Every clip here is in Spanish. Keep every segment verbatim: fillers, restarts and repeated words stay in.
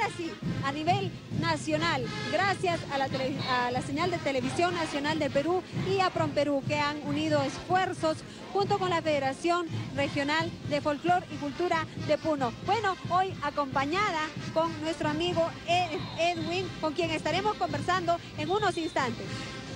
ahora sí, a nivel nacional, gracias a la, tele, a la señal de Televisión Nacional de Perú y a PROMPERÚ, que han unido esfuerzos junto con la Federación Regional de Folclor y Cultura de Puno. Bueno, hoy acompañada con nuestro amigo Ed, Edwin, con quien estaremos conversando en unos instantes.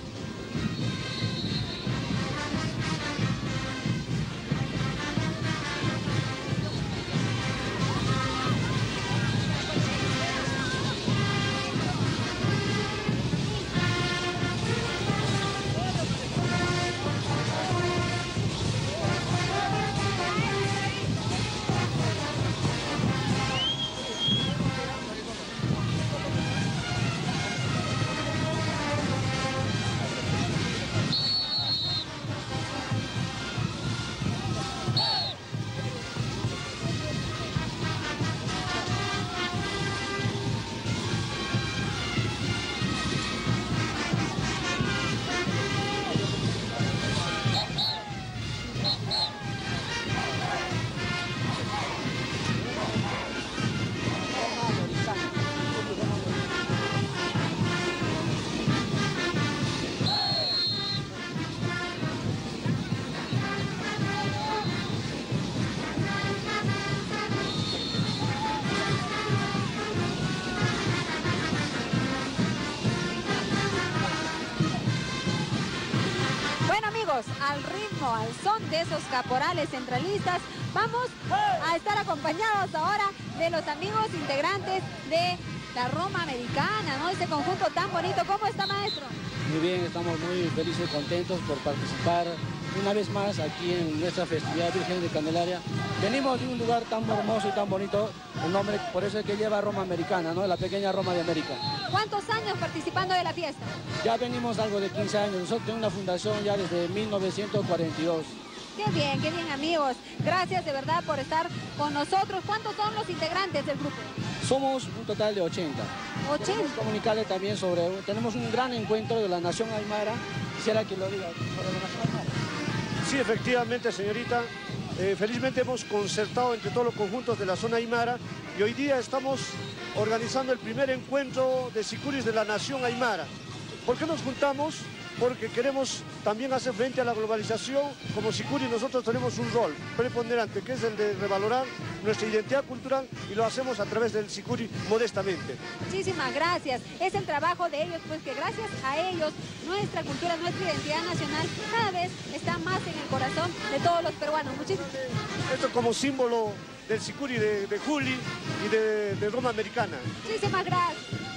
Al ritmo, al son de esos caporales centralistas, vamos a estar acompañados ahora de los amigos integrantes de la Roma Americana, ¿no? Este conjunto tan bonito. ¿Cómo está, maestro? Muy bien, estamos muy felices y contentos por participar una vez más aquí en nuestra festividad Virgen de Candelaria. Venimos de un lugar tan hermoso y tan bonito, el nombre por eso es que lleva Roma Americana, ¿no? La pequeña Roma de América. ¿Cuántos años participando de la fiesta? Ya venimos algo de quince años, nosotros tenemos una fundación ya desde mil novecientos cuarenta y dos. Qué bien, qué bien, amigos. Gracias de verdad por estar con nosotros. ¿Cuántos son los integrantes del grupo? Somos un total de ochenta. ochenta. Queremos comunicarles también sobre, tenemos un gran encuentro de la Nación Aymara. Quisiera que lo diga sobre la Nación Aymara. Sí, efectivamente, señorita. Eh, felizmente hemos concertado entre todos los conjuntos de la zona Aymara y hoy día estamos organizando el primer encuentro de sicuris de la Nación Aymara. ¿Por qué nos juntamos? Porque queremos también hacer frente a la globalización. Como sicuri nosotros tenemos un rol preponderante, que es el de revalorar nuestra identidad cultural, y lo hacemos a través del sicuri modestamente. Muchísimas gracias. Es el trabajo de ellos, pues que gracias a ellos nuestra cultura, nuestra identidad nacional cada vez está más en el corazón de todos los peruanos. Muchísimas Esto como símbolo del sicuri de, de Juli y de, de Roma Americana. Muchísimas gracias.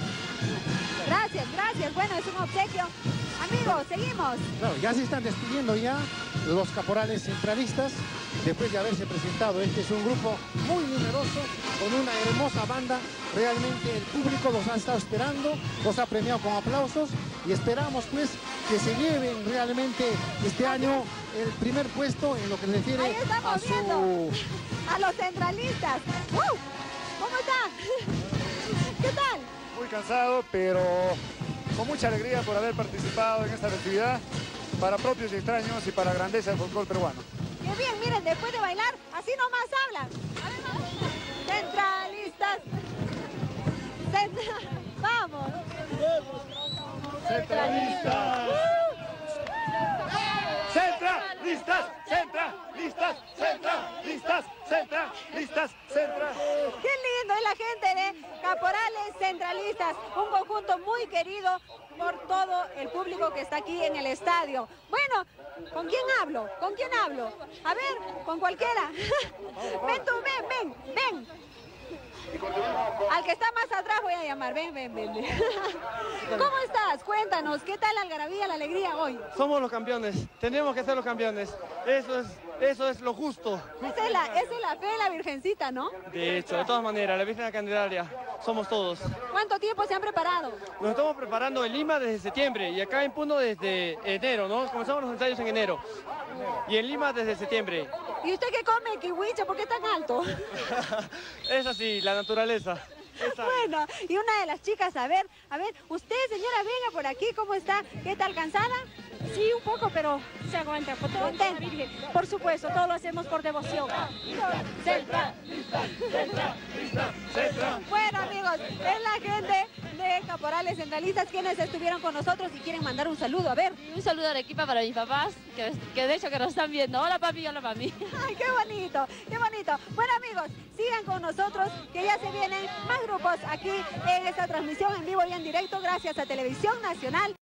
Gracias, gracias. Bueno, es un obsequio. Amigos, seguimos. Claro, ya se están despidiendo ya los caporales centralistas después de haberse presentado. Este es un grupo muy numeroso, con una hermosa banda. Realmente el público los ha estado esperando, los ha premiado con aplausos y esperamos pues que se lleven realmente este año el primer puesto en lo que se refiere Ahí estamos a su... viendo a los centralistas. ¡Uh! ¿Cómo están? ¿Qué tal? Muy cansado, pero con mucha alegría por haber participado en esta festividad para propios y extraños y para la grandeza del folclore peruano. Qué bien, miren, después de bailar, así nomás hablan. A ver, vamos. Centralistas. Centra... Vamos. Centralistas. Centralistas, centralistas, centralistas, centralistas, centralistas. Qué lindo es la gente de Caporales Centralistas, un conjunto muy querido por todo el público que está aquí en el estadio. Bueno, ¿con quién hablo? ¿Con quién hablo? A ver, con cualquiera. Ven tú, ven, ven, ven. Al que está más atrás voy a llamar. Ven, ven, ven, ven. ¿Cómo estás? Cuéntanos, ¿qué tal la algarabía, la alegría hoy? Somos los campeones, tenemos que ser los campeones. Eso es, eso es lo justo. Esa es, la, esa es la fe de la Virgencita, ¿no? De hecho, de todas maneras, la Virgen de la Candelaria, somos todos. ¿Cuánto tiempo se han preparado? Nos estamos preparando en Lima desde septiembre y acá en Puno desde enero, ¿no? Comenzamos los ensayos en enero. Y en Lima desde septiembre. ¿Y usted qué come, kiwicha? ¿Por qué tan alto? Es así, la naturaleza. Esa. Bueno, y una de las chicas, a ver, a ver, usted, señora, venga por aquí, ¿cómo está? ¿Qué tal, cansada? Sí, un poco, pero se aguanta. Por, todo, por, Virgen. Por supuesto, todo lo hacemos por devoción. Bueno, amigos, es la gente de Caporales Centralistas quienes estuvieron con nosotros y quieren mandar un saludo. A ver. Un saludo a Arequipa para mis papás, que, que de hecho que nos están viendo. Hola papi, hola mami. Ay, qué bonito, qué bonito. Bueno, amigos, sigan con nosotros, que ya se vienen más grupos aquí en esta transmisión en vivo y en directo, gracias a Televisión Nacional.